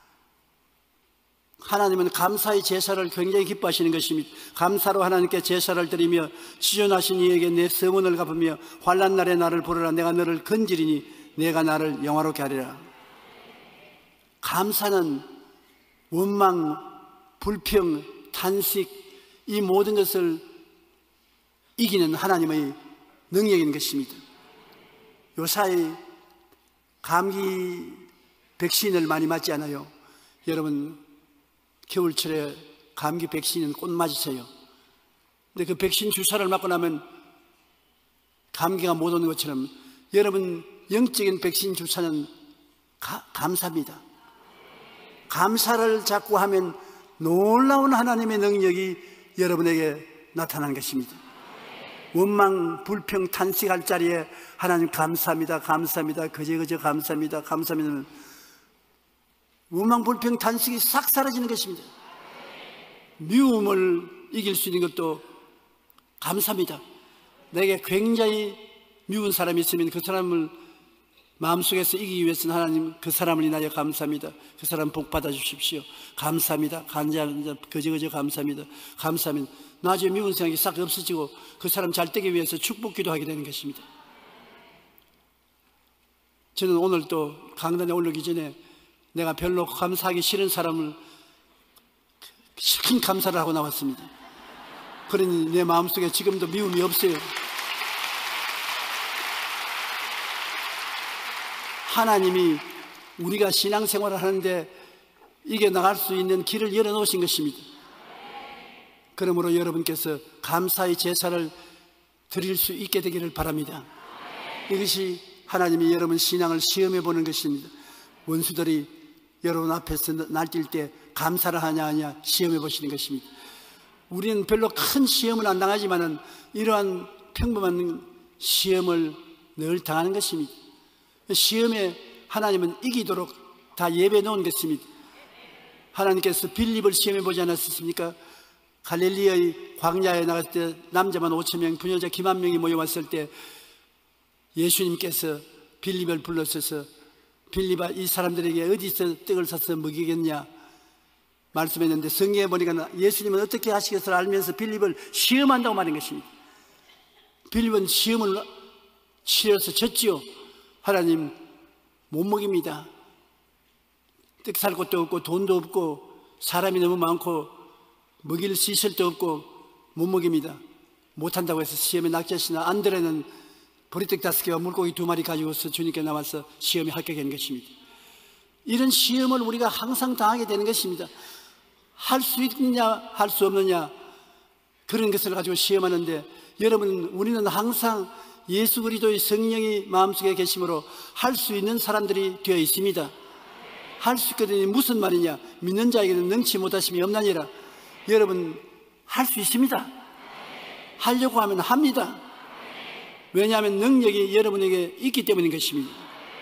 하나님은 감사의 제사를 굉장히 기뻐하시는 것입니다. 감사로 하나님께 제사를 드리며 지존하신 이에게 내 서문을 갚으며 환난 날에 나를 부르라. 내가 너를 건지리니 내가 나를 영화롭게 하리라. 감사는 원망, 불평, 탄식, 이 모든 것을 이기는 하나님의 능력인 것입니다. 요사이 감기 백신을 많이 맞지 않아요? 여러분, 겨울철에 감기 백신은 꼭 맞으세요. 근데 그 백신 주사를 맞고 나면 감기가 못 오는 것처럼 여러분 영적인 백신 주사는 가, 감사입니다. 감사를 자꾸 하면 놀라운 하나님의 능력이 여러분에게 나타나는 것입니다. 원망, 불평, 탄식할 자리에 하나님 감사합니다, 감사합니다, 그저 그저 감사합니다, 감사합니다. 원망, 불평, 탄식이 싹 사라지는 것입니다. 미움을 이길 수 있는 것도 감사합니다. 내게 굉장히 미운 사람이 있으면 그 사람을 마음속에서 이기기 위해서는 하나님 그 사람을 인하여 감사합니다. 그 사람 복 받아 주십시오. 감사합니다. 간절한 자 그저 그저 감사합니다. 감사합니다. 나중에 미운 생각이 싹 없어지고 그 사람 잘 되기 위해서 축복 기도하게 되는 것입니다. 저는 오늘 또 강단에 올라오기 전에 내가 별로 감사하기 싫은 사람을 큰 감사를 하고 나왔습니다. 그러니 내 마음속에 지금도 미움이 없어요. 하나님이 우리가 신앙생활을 하는데 이겨나갈 수 있는 길을 열어놓으신 것입니다. 그러므로 여러분께서 감사의 제사를 드릴 수 있게 되기를 바랍니다. 이것이 하나님이 여러분 신앙을 시험해 보는 것입니다. 원수들이 여러분 앞에서 날뛸 때 감사를 하냐 하냐 시험해 보시는 것입니다. 우리는 별로 큰 시험은 안 당하지만은 이러한 평범한 시험을 늘 당하는 것입니다. 시험에 하나님은 이기도록 다 예배해 놓은 것입니다. 하나님께서 빌립을 시험해 보지 않았습니까? 갈릴리의 광야에 나갔을 때 남자만 오천 명, 부녀자 기만 명이 모여왔을 때 예수님께서 빌립을 불러서서 빌립아, 이 사람들에게 어디서 떡을 사서 먹이겠냐 말씀했는데 성경에 보니까 예수님은 어떻게 하시겠어를 알면서 빌립을 시험한다고 말한 것입니다. 빌립은 시험을 치러서 졌지요. 하나님 못 먹입니다. 떡 살 곳도 없고 돈도 없고 사람이 너무 많고 먹일 시설도 없고 못 먹입니다. 못한다고 해서 시험에 낙제하시나 안드레는 보리떡 다섯 개와 물고기 두 마리 가지고서 주님께 나와서 시험에 합격한 것입니다. 이런 시험을 우리가 항상 당하게 되는 것입니다. 할 수 있느냐 할 수 없느냐 그런 것을 가지고 시험하는데 여러분 우리는 항상 예수 그리스도의 성령이 마음속에 계심으로 할 수 있는 사람들이 되어 있습니다. 할 수 있거든요. 무슨 말이냐? 믿는 자에게는 능치 못하심이 없나니라. 여러분 할 수 있습니다. 하려고 하면 합니다. 왜냐하면 능력이 여러분에게 있기 때문인 것입니다.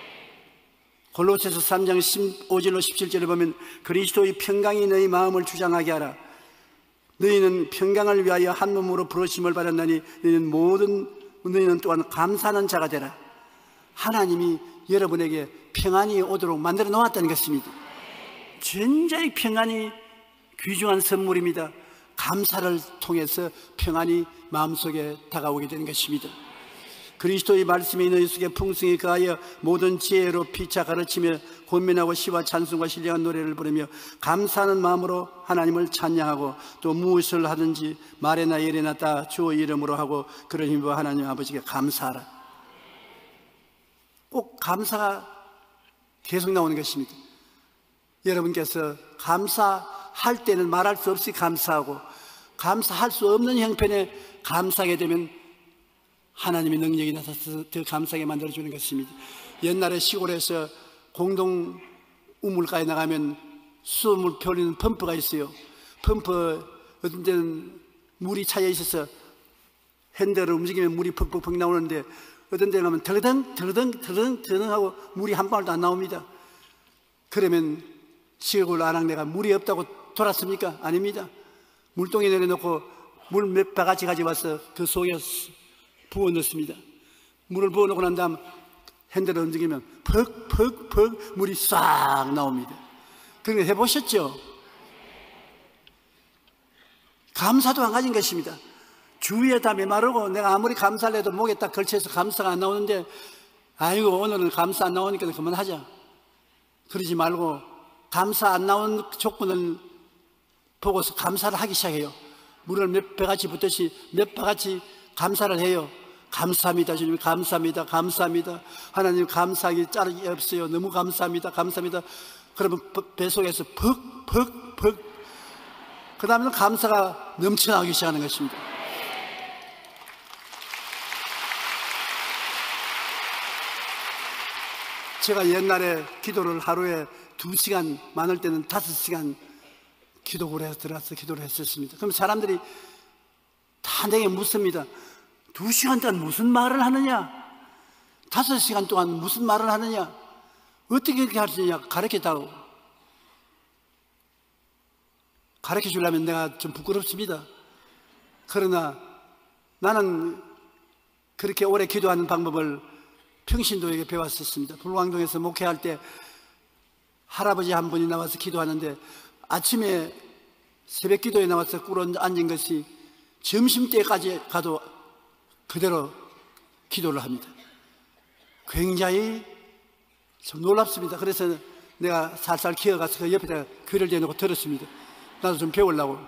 골로새서 삼 장 십오 절로 십칠 절을 보면 그리스도의 평강이 너희 마음을 주장하게 하라. 너희는 평강을 위하여 한 몸으로 부르심을 받았나니 너희는 모든 너희는 또한 감사하는 자가 되라. 하나님이 여러분에게 평안이 오도록 만들어 놓았다는 것입니다. 굉장히 평안이 귀중한 선물입니다. 감사를 통해서 평안이 마음속에 다가오게 되는 것입니다. 그리스도의 말씀이 너희 속에 풍성히 거하여 모든 지혜로 피차 가르치며 권면하고 시와 찬송과 신령한 노래를 부르며 감사하는 마음으로 하나님을 찬양하고 또 무엇을 하든지 말에나 일에나 다 주의 이름으로 하고 그런 힘으로 하나님 아버지께 감사하라. 꼭 감사가 계속 나오는 것입니다. 여러분께서 감사할 때는 말할 수 없이 감사하고 감사할 수 없는 형편에 감사하게 되면 하나님의 능력이 나타나서 더 감사하게 만들어주는 것입니다. 옛날에 시골에서 공동 우물가에 나가면 수돗물 펴는 펌프가 있어요. 펌프 어떤 데는 물이 차여 있어서 핸들을 움직이면 물이 퍽퍽퍽 나오는데 어떤 데 가면 덜덩 덜덩 덜덩 덜덩 하고 물이 한 방울도 안 나옵니다. 그러면 시골 아낙네가 물이 없다고 돌았습니까? 아닙니다. 물동에 내려놓고 물 몇 바가지 가져와서 그 속에 부어 넣습니다. 물을 부어 놓고 난 다음 핸들을 움직이면 퍽퍽퍽 물이 싹 나옵니다. 그런 거 해보셨죠? 감사도 한 가지인 것입니다. 주위에 다 메마르고 내가 아무리 감사를 해도 목에 딱 걸쳐서 감사가 안 나오는데, 아이고 오늘은 감사 안 나오니까 그만하자, 그러지 말고 감사 안 나온 조건을 보고서 감사를 하기 시작해요. 물을 몇 배같이 붓듯이 몇 배같이 감사를 해요. 감사합니다 주님, 감사합니다, 감사합니다 하나님, 감사하기 짝이 없어요. 너무 감사합니다, 감사합니다. 그러면 뱃속에서 퍽퍽퍽, 그 다음에는 감사가 넘쳐나기 시작하는 것입니다. 제가 옛날에 기도를 하루에 두 시간, 많을 때는 다섯 시간 기도를 해서 들어가서 기도를 했었습니다. 그럼 사람들이 다 내게 묻습니다. 두 시간 동안 무슨 말을 하느냐? 다섯 시간 동안 무슨 말을 하느냐? 어떻게 그렇게 할 수 있냐? 가르쳤다고. 가르쳐 주려면 내가 좀 부끄럽습니다. 그러나 나는 그렇게 오래 기도하는 방법을 평신도에게 배웠었습니다. 불광동에서 목회할 때 할아버지 한 분이 나와서 기도하는데, 아침에 새벽 기도에 나와서 꿇어 앉은 것이 점심때까지 가도 그대로 기도를 합니다. 굉장히 좀 놀랍습니다. 그래서 내가 살살 기어가서 그 옆에다 귀를 대놓고 들었습니다. 나도 좀 배우려고.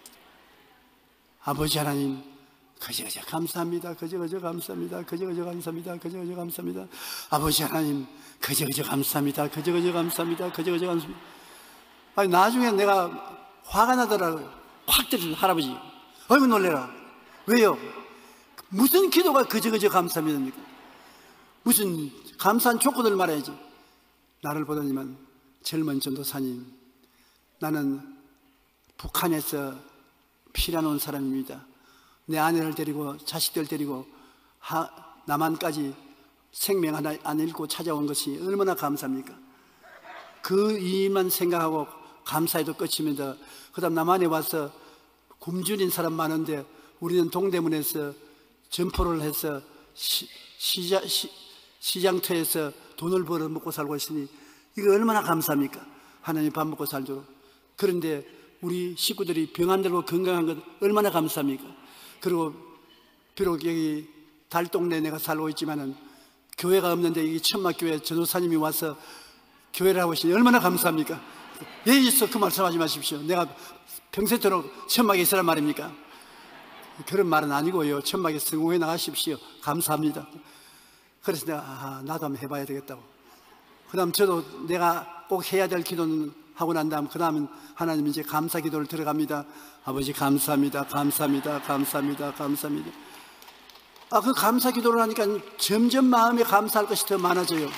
아버지 하나님, 그저그저 감사합니다. 그저그저 감사합니다. 그저그저 감사합니다. 그저그저 감사합니다. 아버지 하나님, 그저그저 감사합니다. 그저그저 감사합니다. 그저그저 감사합니다. 아니, 나중에 내가 화가 나더라고요. 확 때리는 할아버지. 아이고 놀래라. 왜요? 무슨 기도가 그저그저 감사합니다입니까? 무슨 감사한 조건을 말해야지. 나를 보더니만, 젊은 전도사님, 나는 북한에서 피난 온 사람입니다. 내 아내를 데리고 자식들 데리고 하, 남한까지 생명 하나 안 잃고 찾아온 것이 얼마나 감사합니까? 그 일만 생각하고 감사해도 끝입니다. 그 다음 남한에 와서 굶주린 사람 많은데 우리는 동대문에서 점포를 해서 시, 시자, 시, 시장터에서 돈을 벌어 먹고 살고 있으니 이거 얼마나 감사합니까? 하나님 밥 먹고 살도록. 그런데 우리 식구들이 병 안 들고 건강한 것 얼마나 감사합니까? 그리고 비록 여기 달동네 내가 살고 있지만은 교회가 없는데 여기 천막교회 전도사님이 와서 교회를 하고 있으니 얼마나 감사합니까? 예의 있어 그 말씀하지 마십시오. 내가 평생토록 천막에 있으란 말입니까? 그런 말은 아니고요. 천막에 성공해 나가십시오. 감사합니다. 그래서 내가 아, 나도 한번 해봐야 되겠다고. 그 다음 저도 내가 꼭 해야 될 기도는 하고 난 다음 그 다음은 하나님 이제 감사 기도를 들어갑니다. 아버지 감사합니다. 감사합니다. 감사합니다. 감사합니다. 아, 그 감사 기도를 하니까 점점 마음에 감사할 것이 더 많아져요.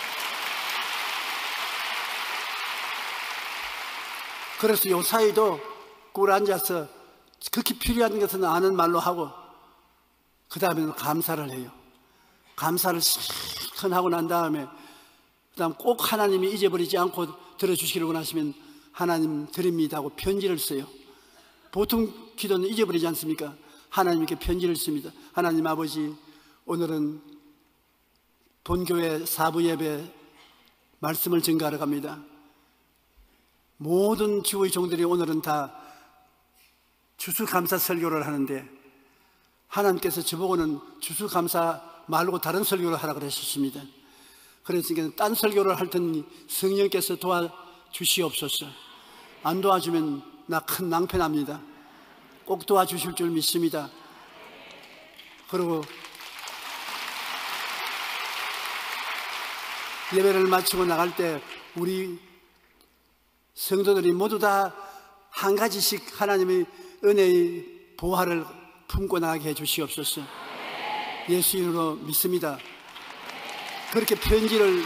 그래서 요 사이도 꿇어 앉아서 극히 필요한 것은 아는 말로 하고 그 다음에는 감사를 해요. 감사를 실컷 하고 난 다음에 그 다음 꼭 하나님이 잊어버리지 않고 들어주시기를 원하시면 하나님 드립니다 하고 편지를 써요. 보통 기도는 잊어버리지 않습니까? 하나님께 편지를 씁니다. 하나님 아버지, 오늘은 본교회 사부 예배 말씀을 증거하러 갑니다. 모든 주의 종들이 오늘은 다 주수감사 설교를 하는데 하나님께서 저보고는 주수감사 말고 다른 설교를 하라 그러셨습니다. 그래서 딴 설교를 할 테니 성령께서 도와주시옵소서. 안 도와주면 나 큰 낭패납니다. 꼭 도와주실 줄 믿습니다. 그리고 예배를 마치고 나갈 때 우리 성도들이 모두 다 한 가지씩 하나님의 은혜의 보화를 품고 나가게 해 주시옵소서. 예수 이름으로 믿습니다. 그렇게 편지를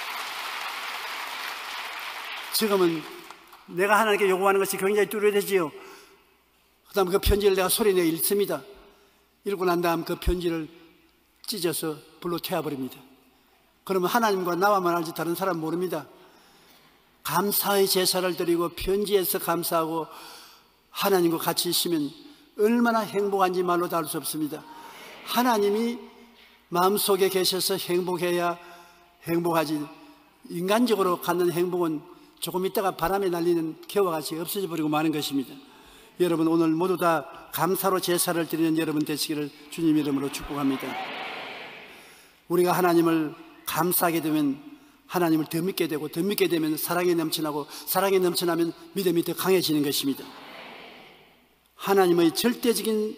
지금은 내가 하나님께 요구하는 것이 굉장히 뚜렷해지요. 그 다음 그 편지를 내가 소리내어 읽습니다. 읽고 난 다음 그 편지를 찢어서 불로 태워버립니다. 그러면 하나님과 나와만 알지 다른 사람 모릅니다. 감사의 제사를 드리고 편지에서 감사하고 하나님과 같이 있으면 얼마나 행복한지 말로 다룰 수 없습니다. 하나님이 마음속에 계셔서 행복해야 행복하지. 인간적으로 갖는 행복은 조금 있다가 바람에 날리는 개와 같이 없어져 버리고 마는 것입니다. 여러분, 오늘 모두 다 감사로 제사를 드리는 여러분 되시기를 주님 이름으로 축복합니다. 우리가 하나님을 감사하게 되면 하나님을 더 믿게 되고, 더 믿게 되면 사랑이 넘쳐나고, 사랑이 넘쳐나면 믿음이 더 강해지는 것입니다. 하나님의 절대적인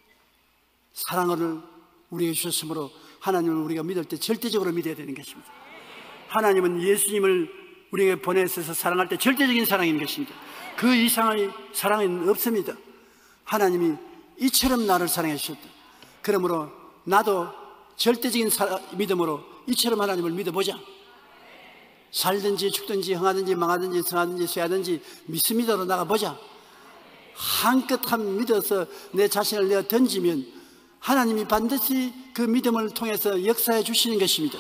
사랑을 우리에게 주셨으므로 하나님을 우리가 믿을 때 절대적으로 믿어야 되는 것입니다. 하나님은 예수님을 우리에게 보내셔서 사랑할 때 절대적인 사랑인 것입니다. 그 이상의 사랑은 없습니다. 하나님이 이처럼 나를 사랑해 주셨다. 그러므로 나도 절대적인 믿음으로 이처럼 하나님을 믿어보자. 살든지 죽든지 흥하든지 망하든지 성하든지 쇠하든지 믿습니다로 나가보자. 한껏 한 믿어서 내 자신을 내어 던지면 하나님이 반드시 그 믿음을 통해서 역사해 주시는 것입니다.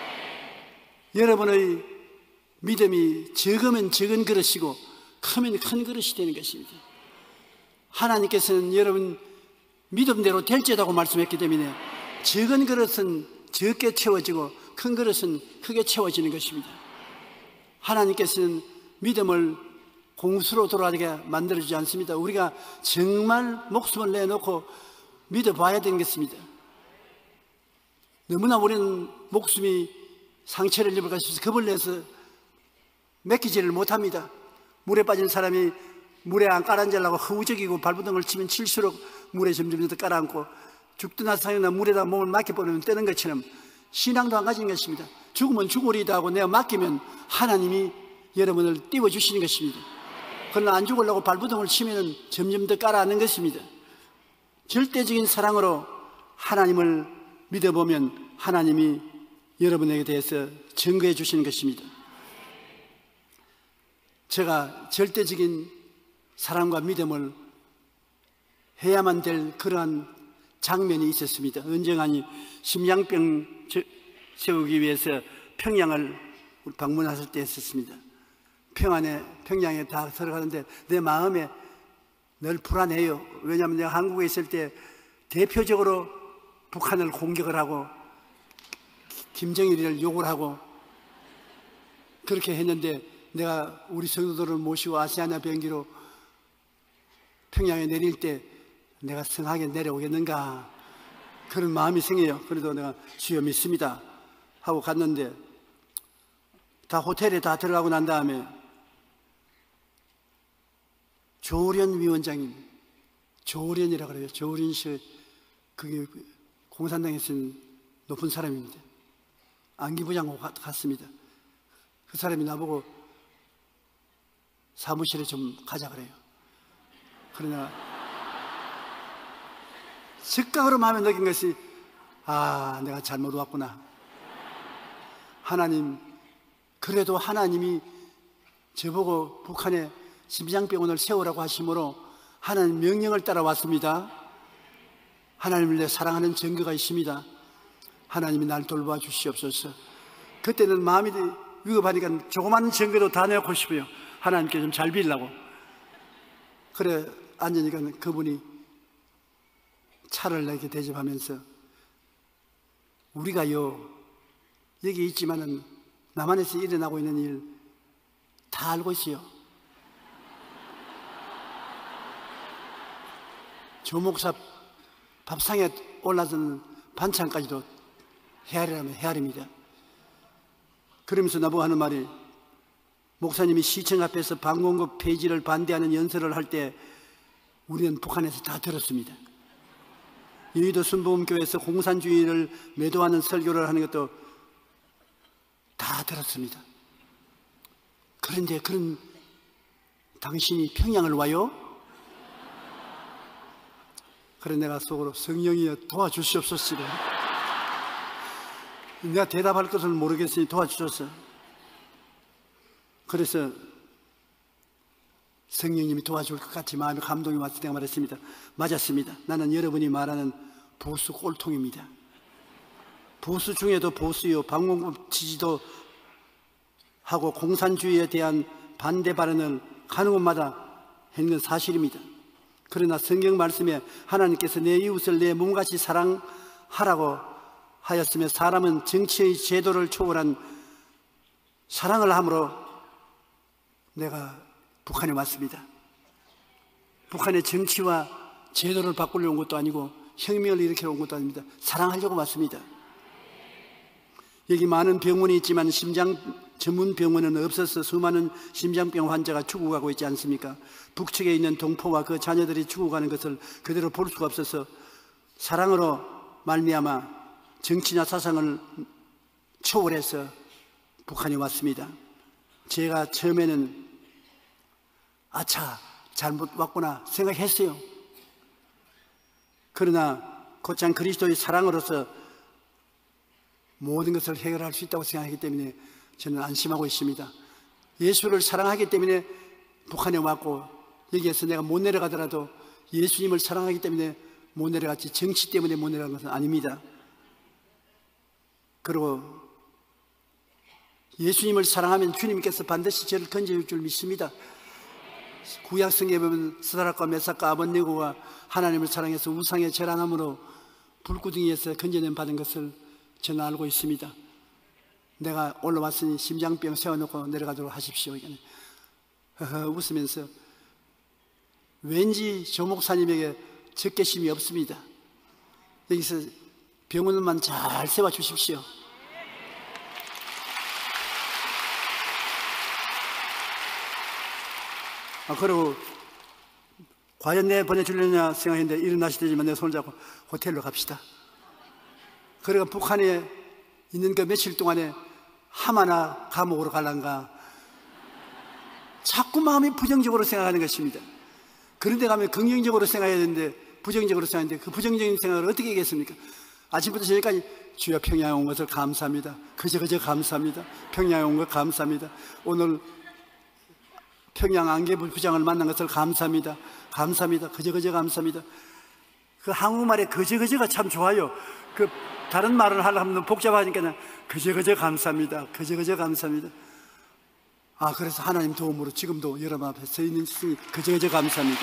여러분의 믿음이 적으면 적은 그릇이고 크면 큰 그릇이 되는 것입니다. 하나님께서는 여러분 믿음대로 될지라고 말씀했기 때문에 적은 그릇은 적게 채워지고 큰 그릇은 크게 채워지는 것입니다. 하나님께서는 믿음을 공수로 돌아가게 만들어주지 않습니다. 우리가 정말 목숨을 내놓고 믿어봐야 되는 것입니다. 너무나 우리는 목숨이 상처를 입을까 싶어서 겁을 내서 맡기지를 못합니다. 물에 빠진 사람이 물에 안 깔아앉으려고 허우적이고 발부둥을 치면 칠수록 물에 점점 더 깔아앉고, 죽거나 살거나 물에다 몸을 맡겨버리면 뜨는 것처럼 신앙도 안 가지는 것입니다. 죽으면 죽으리다 하고 내가 맡기면 하나님이 여러분을 띄워주시는 것입니다. 그러나 안 죽으려고 발부둥을 치면 점점 더 깔아앉는 것입니다. 절대적인 사랑으로 하나님을 믿어보면 하나님이 여러분에게 대해서 증거해 주시는 것입니다. 제가 절대적인 사랑과 믿음을 해야만 될 그러한 장면이 있었습니다. 언젠가니 심장병 세우기 위해서 평양을 방문했을 때 했었습니다. 평안에, 평양에 다 들어가는데 내 마음에 늘 불안해요. 왜냐하면 내가 한국에 있을 때 대표적으로 북한을 공격을 하고 김정일을 욕을 하고 그렇게 했는데, 내가 우리 성도들을 모시고 아시아나 비행기로 평양에 내릴 때 내가 성하게 내려오겠는가 그런 마음이 생겨요. 그래도 내가 주여 믿습니다 하고 갔는데, 다 호텔에 다 들어가고 난 다음에 조련 위원장님, 조련이라고 그래요. 조련 씨, 그게 공산당에 쓴 높은 사람입니다. 안기부장하고 갔습니다. 그 사람이 나보고 사무실에 좀 가자 그래요. 그러나 즉각으로 마음에 느낀 것이, 아, 내가 잘못 왔구나. 하나님, 그래도 하나님이 저보고 북한에 심장병원을 세우라고 하심으로 하나님 명령을 따라 왔습니다. 하나님을 내 사랑하는 증거가 있습니다. 하나님이 날 돌봐 주시옵소서. 그때는 마음이 위급하니까 조그마한 증거도 다 내고 싶어요. 하나님께 좀 잘 빌라고. 그래 앉으니까 그분이 차를 내게 대접하면서, 우리가요 여기 있지만은 남한에서 일어나고 있는 일 다 알고 있어요. 조 목사 밥상에 올라서는 반찬까지도 헤아리라면 헤아립니다. 그러면서 나보고 하는 말이, 목사님이 시청 앞에서 방공급 폐지를 반대하는 연설을 할 때 우리는 북한에서 다 들었습니다. 여의도 순복음교회에서 공산주의를 매도하는 설교를 하는 것도 다 들었습니다. 그런데 그런 당신이 평양을 와요? 그래 내가 속으로, 성령이여 도와주시옵소서. 내가 대답할 것을 모르겠으니 도와주셔서. 그래서 성령님이 도와줄 것 같이 마음에 감동이 왔을 때가 말했습니다. 맞았습니다. 나는 여러분이 말하는 보수 꼴통입니다. 보수 중에도 보수요, 방공급 지지도 하고 공산주의에 대한 반대 발언을 가는 곳마다 하는 건 사실입니다. 그러나 성경 말씀에 하나님께서 내 이웃을 내 몸같이 사랑하라고 하였으며 사람은 정치의 제도를 초월한 사랑을 함으로 내가 북한에 왔습니다. 북한의 정치와 제도를 바꾸려고 온 것도 아니고 혁명을 일으키려 온 것도 아닙니다. 사랑하려고 왔습니다. 여기 많은 병원이 있지만 심장 전문 병원은 없어서 수많은 심장병 환자가 죽어가고 있지 않습니까? 북측에 있는 동포와 그 자녀들이 죽어가는 것을 그대로 볼 수가 없어서 사랑으로 말미암아 정치나 사상을 초월해서 북한에 왔습니다. 제가 처음에는 아차 잘못 왔구나 생각했어요. 그러나 곧장 그리스도의 사랑으로서 모든 것을 해결할 수 있다고 생각하기 때문에 저는 안심하고 있습니다. 예수를 사랑하기 때문에 북한에 왔고 여기에서 내가 못 내려가더라도 예수님을 사랑하기 때문에 못 내려갔지 정치 때문에 못 내려간 것은 아닙니다. 그리고 예수님을 사랑하면 주님께서 반드시 저를 건져줄 줄 믿습니다. 구약성경에 보면 스다락과 메삭과 아벳네고가 하나님을 사랑해서 우상의 절하나무로 불구덩이에서 건져낸 받은 것을 저는 알고 있습니다. 내가 올라왔으니 심장병 세워놓고 내려가도록 하십시오. 허허 웃으면서 왠지 조 목사님에게 적개심이 없습니다. 여기서 병원만 잘 세워주십시오. 아, 그리고 과연 내 보내주려냐 생각했는데 일어나시더니만 내 손을 잡고 호텔로 갑시다. 그리고 북한에 있는 그 며칠 동안에 하마나 감옥으로 갈란가 자꾸 마음이 부정적으로 생각하는 것입니다. 그런데 가면 긍정적으로 생각해야 되는데 부정적으로 생각하는데 그 부정적인 생각을 어떻게 하겠습니까? 아침부터 저녁까지 주여 평양에 온 것을 감사합니다. 그저 그저 감사합니다. 평양에 온 것 감사합니다. 오늘 평양 안개부 부장을 만난 것을 감사합니다. 감사합니다. 그저 그저 감사합니다. 그 한국말에 그저 그저가 참 좋아요. 그 다른 말을 하려면 복잡하니까 그저 그저 감사합니다. 그저 그저 감사합니다. 아, 그래서 하나님 도움으로 지금도 여러분 앞에 서 있는 것이 그저 그저 감사합니다.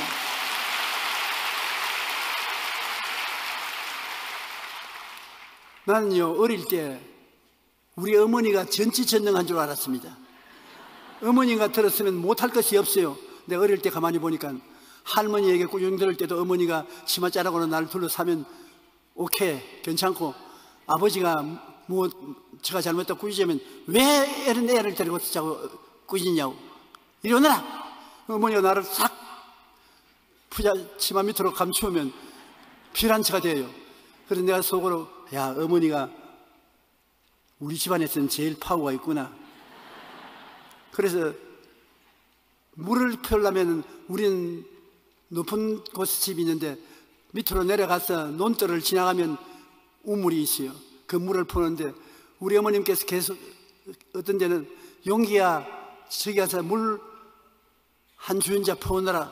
나는요 어릴 때 우리 어머니가 전지전능한 줄 알았습니다. 어머니가 들었으면 못할 것이 없어요. 내가 어릴 때 가만히 보니까 할머니에게 꾸중 들을 때도 어머니가 치마 자락으로 나를 둘러싸면 오케이 괜찮고, 아버지가 뭐 제가 잘못했다 꾸짖으면 왜 이런 애를 데리고 자고 꾸짖냐고, 이리 오너라. 어머니가 나를 싹 부자 치마 밑으로 감추면 피란처가 돼요. 그래서 내가 속으로 야 어머니가 우리 집안에서는 제일 파워가 있구나. 그래서 물을 펴려면 우리는 높은 곳에 집이 있는데 밑으로 내려가서 논뜰을 지나가면 우물이 있어요. 그 물을 푸는데 우리 어머님께서 계속 어떤 데는 용기야 저기 가서 물 한 주인자 퍼오너라.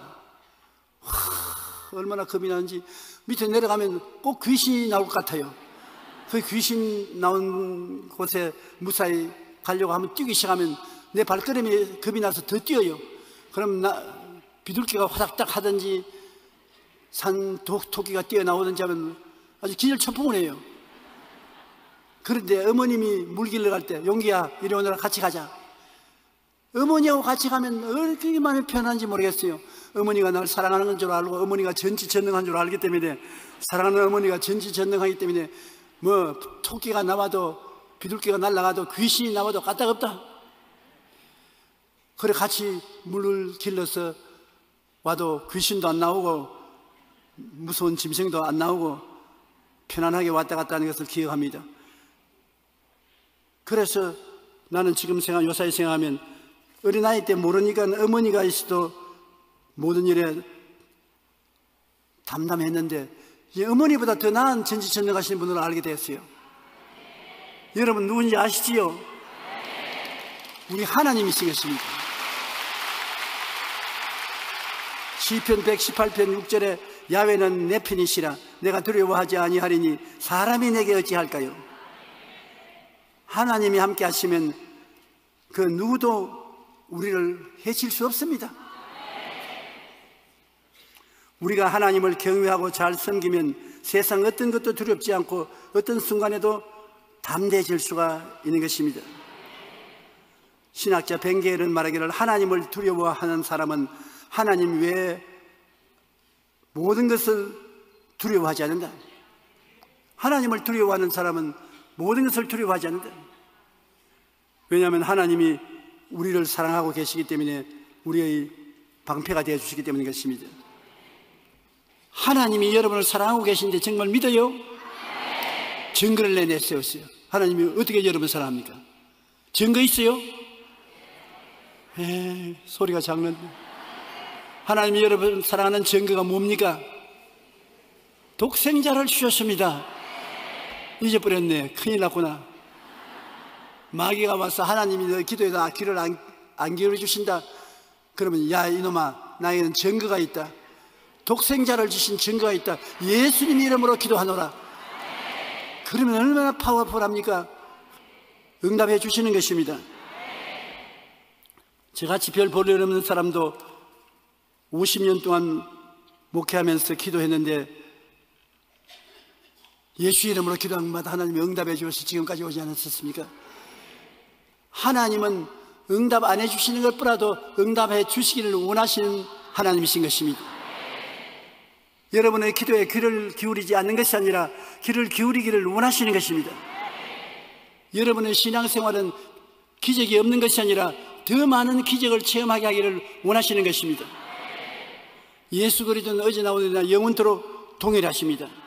얼마나 겁이 나는지. 밑에 내려가면 꼭 귀신이 나올 것 같아요. 그 귀신 나온 곳에 무사히 가려고 하면 뛰기 시작하면 내 발걸음이 겁이 나서 더 뛰어요. 그럼 나 비둘기가 화닥닥 하든지 산 토끼가 뛰어나오든지 하면 아주 기절천풍을 해요. 그런데 어머님이 물 길러 갈 때 용기야 이리 오너라 같이 가자. 어머니하고 같이 가면 얼마나 마음이 편한지 모르겠어요. 어머니가 날 사랑하는 건 줄 알고 어머니가 전지전능한 줄 알기 때문에, 사랑하는 어머니가 전지전능하기 때문에 뭐 토끼가 나와도 비둘기가 날아가도 귀신이 나와도 까딱없다. 그래 같이 물을 길러서 와도 귀신도 안 나오고 무서운 짐승도 안 나오고 편안하게 왔다 갔다 하는 것을 기억합니다. 그래서 나는 지금 생각, 요사이 생각하면 어린아이 때 모르니까 어머니가 있어도 모든 일에 담담했는데 이 어머니보다 더 나은 전지전능하신 분을 알게 됐어요. 여러분 누군지 아시지요? 우리 하나님이신 것입니다. 시편 백십팔 편 육 절에 야훼는 내 편이시라 내가 두려워하지 아니하리니 사람이 내게 어찌할까요? 하나님이 함께 하시면 그 누구도 우리를 해칠 수 없습니다. 우리가 하나님을 경외하고 잘 섬기면 세상 어떤 것도 두렵지 않고 어떤 순간에도 담대해질 수가 있는 것입니다. 신학자 벤게일은 말하기를 하나님을 두려워하는 사람은 하나님 외에 모든 것을 두려워하지 않는다. 하나님을 두려워하는 사람은 모든 것을 두려워하지 않는다. 왜냐하면 하나님이 우리를 사랑하고 계시기 때문에 우리의 방패가 되어 주시기 때문인 것입니다. 하나님이 여러분을 사랑하고 계신데 정말 믿어요? 증거를 내세웠어요. 하나님이 어떻게 여러분 사랑합니까? 증거 있어요? 에이, 소리가 작는데. 하나님이 여러분 사랑하는 증거가 뭡니까? 독생자를 주셨습니다. 잊어버렸네. 큰일 났구나. 마귀가 와서 하나님이 너 기도에다 귀를 안, 안 기울여 주신다. 그러면 야 이놈아, 나에게는 증거가 있다. 독생자를 주신 증거가 있다. 예수님 이름으로 기도하노라. 그러면 얼마나 파워풀합니까? 응답해 주시는 것입니다. 저같이 별 볼일 없는 사람도 오십 년 동안 목회하면서 기도했는데 예수 이름으로 기도한 것마다 하나님이 응답해 주셔서 지금까지 오지 않았었습니까? 하나님은 응답 안 해주시는 것보다도 응답해 주시기를 원하시는 하나님이신 것입니다. 여러분의 기도에 귀를 기울이지 않는 것이 아니라 귀를 기울이기를 원하시는 것입니다. 여러분의 신앙생활은 기적이 없는 것이 아니라 더 많은 기적을 체험하게 하기를 원하시는 것입니다. 예수 그리스도는 어제 나오느냐 영원토록 동일하십니다.